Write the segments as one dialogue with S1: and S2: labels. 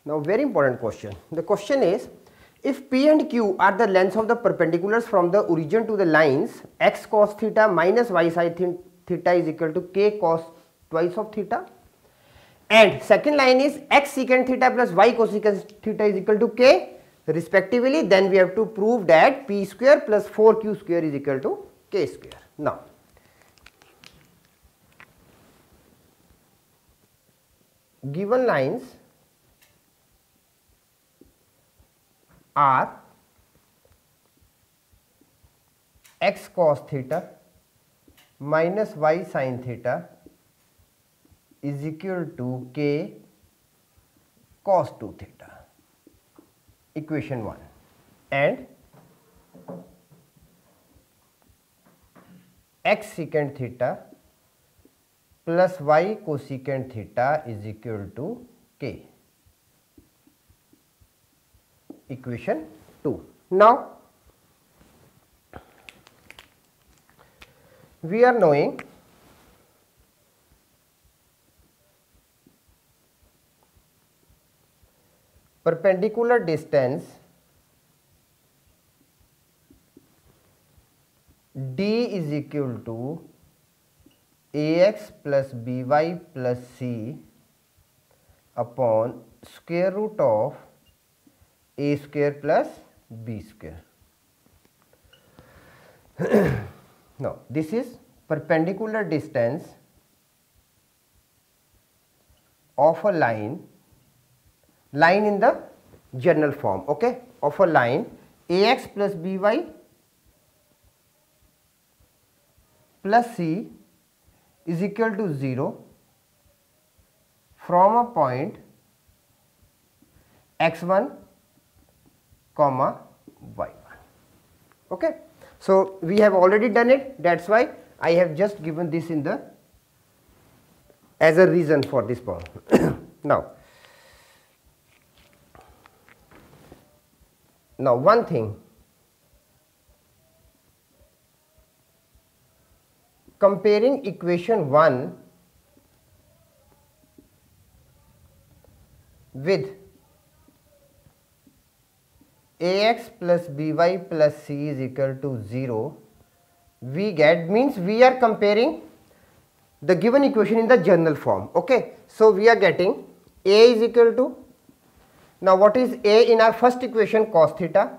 S1: Now very important question. The question is, if P and Q are the lengths of the perpendiculars from the origin to the lines, x cos theta minus y sin theta is equal to k cos twice of theta, and second line is x secant theta plus y cosecant theta is equal to k respectively, then we have to prove that p square plus 4q square is equal to k square. Now given lines are x cos theta minus y sin theta is equal to k cos 2 theta, equation 1, and x secant theta plus y cosecant theta is equal to k, equation 2. Now we are knowing perpendicular distance D is equal to ax plus by plus c upon square root of a square plus b square. Now this is perpendicular distance of a line in the general form, okay, of a line ax plus by plus c is equal to 0 from a point x1 comma y1, okay. So we have already done it, that is why I have just given this in the as a reason for this problem. Now one thing, comparing equation 1 with ax plus by plus c is equal to 0, we get, means we are comparing the given equation in the general form, okay. So we are getting a is equal to, now what is a in our first equation, cos theta,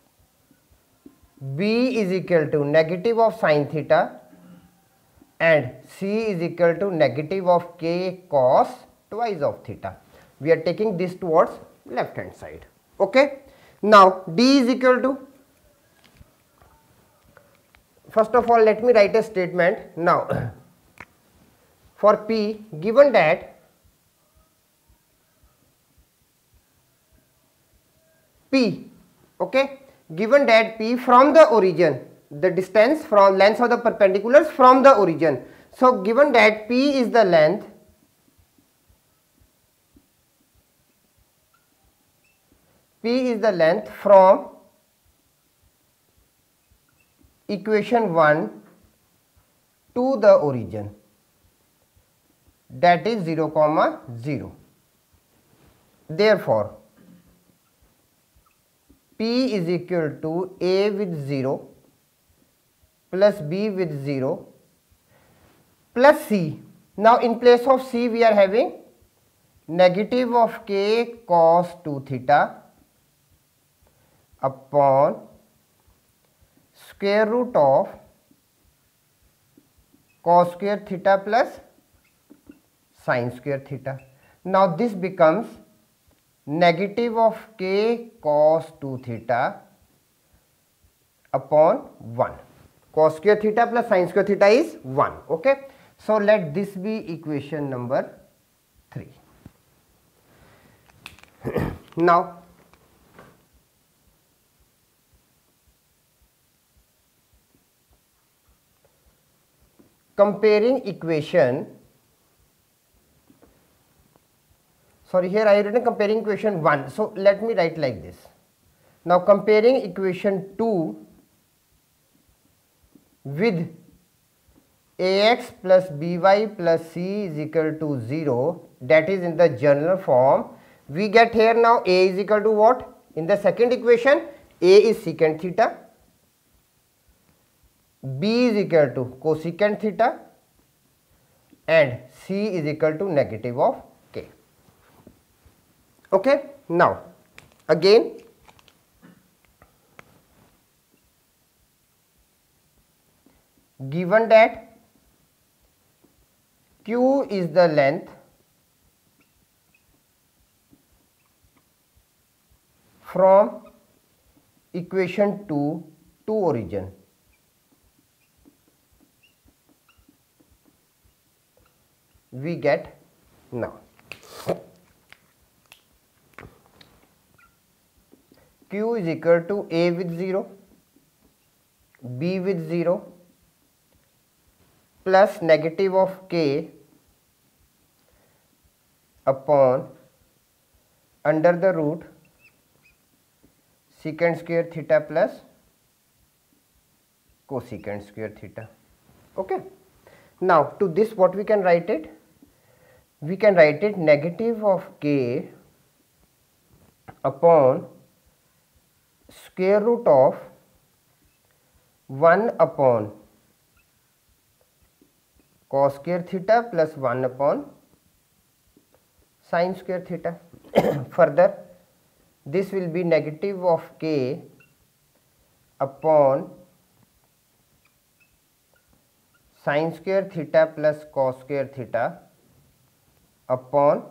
S1: b is equal to negative of sin theta, and c is equal to negative of k cos twice of theta. We are taking this towards left hand side, okay. Now d is equal to, first of all let me write a statement. Now for p, given that p, okay, given that p from the origin, the distance from lengths of the perpendiculars from the origin. So given that p is the length, from equation 1 to the origin, that is 0, 0. Therefore p is equal to a with 0 plus b with 0 plus c. Now in place of c we are having negative of k cos 2 theta upon square root of cos square theta plus sin square theta. Now this becomes negative of k cos 2 theta upon 1. Cos square theta plus sin square theta is 1, okay. So let this be equation number 3. Now comparing equation, sorry, here I have written comparing equation 1, so let me write like this. Now comparing equation 2 with ax plus by plus c is equal to 0, that is in the general form, We get here now A is equal to what? In the second equation, A is secant theta, B is equal to cosecant theta, and C is equal to negative of K. Okay. Now again, given that Q is the length from equation 2 to origin, we get now Q is equal to A with 0, B with 0 plus negative of K upon under the root secant square theta plus cosecant square theta. Okay. Now to this what we can write it? We can write it negative of K upon square root of 1 upon cos square theta plus 1 upon sin square theta. Further, this will be negative of K upon sin square theta plus cos square theta upon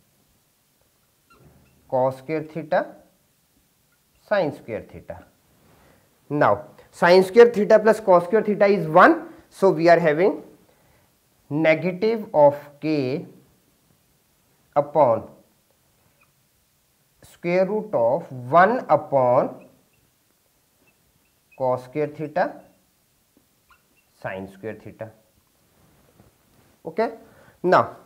S1: cos square theta sin square theta. Now sin square theta plus cos square theta is 1, so we are having negative of K upon square root of 1 upon cos square theta sin square theta. Okay. Now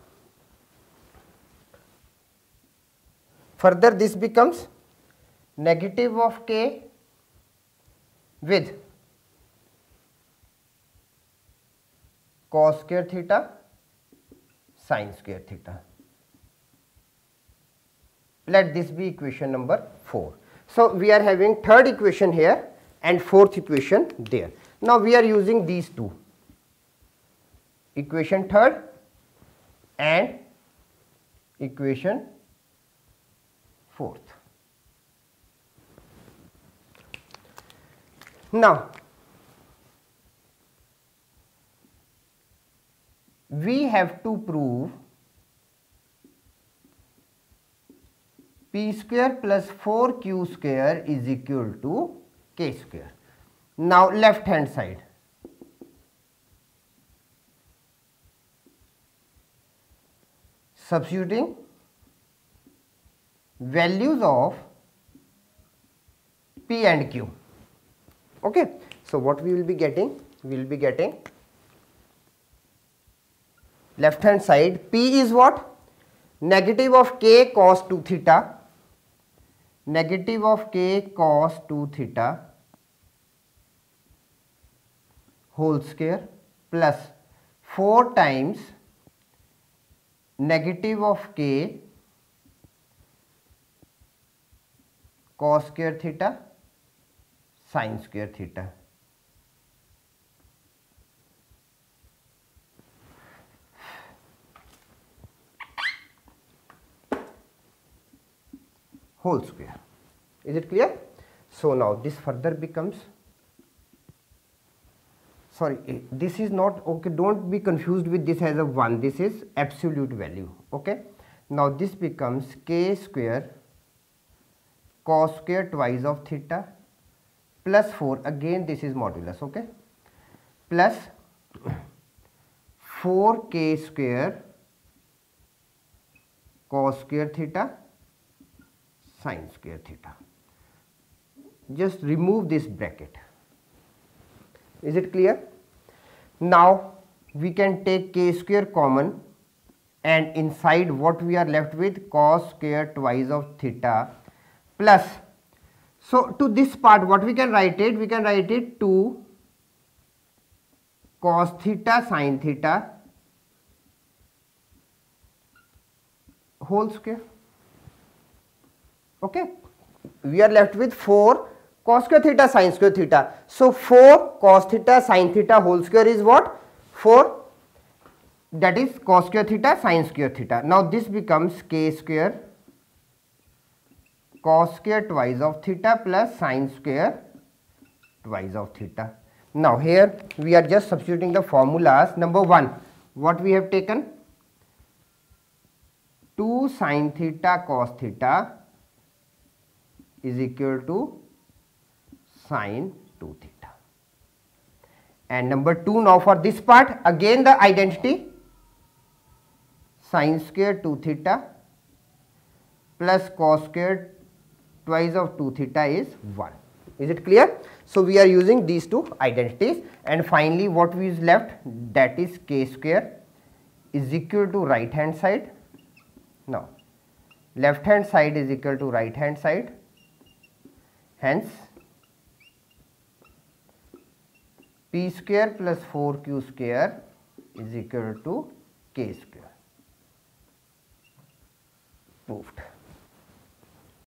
S1: further this becomes negative of K with cos square theta sin square theta. Let this be equation number 4. So we are having third equation here and fourth equation there. Now we are using these two, equation third and equation fourth. Now we have to prove P square plus 4Q square is equal to K square. Now left hand side, substituting values of P and Q. Okay. So what we will be getting? We will be getting left hand side, P is what? Negative of K cos 2 theta, negative of K cos 2 theta whole square plus 4 times negative of K cos square theta sin square theta. Whole square. Is it clear? So now this further becomes, sorry, this is not, okay, don't be confused with this as a 1, this is absolute value. Okay. Now this becomes K square cos square twice of theta plus 4, again this is modulus, okay, plus 4K square cos square theta sin square theta. Just remove this bracket. Is it clear? Now we can take K square common, and inside what we are left with, cos square twice of theta plus, so to this part what we can write it? We can write it 2 cos theta sin theta whole square. Okay, we are left with 4 cos square theta sin square theta. So 4 cos theta sin theta whole square is what? 4, that is cos square theta sin square theta. Now this becomes k square cos square twice of theta plus sin square twice of theta. Now here we are just substituting the formulas. Number 1, what we have taken? 2 sin theta cos theta is equal to sin 2 theta. And number 2, now for this part, again the identity, sin square 2 theta plus cos square twice of 2 theta is 1. Is it clear? So we are using these two identities, and finally what is left, that is k square is equal to right hand side. Now left hand side is equal to right hand side, hence p square plus 4q square is equal to k square. Proved.